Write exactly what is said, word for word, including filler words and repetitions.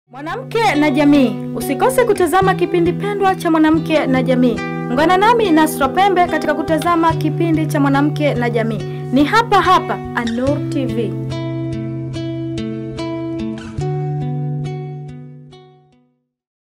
Mwanamke na Jamii. Usikose kutazama kipindi pendwa cha Mwanamke na Jamii. Ungana nami Nasra Pembe katika kutazama kipindi cha Mwanamke na Jamii. Ni hapa hapa AN-NUUR T V.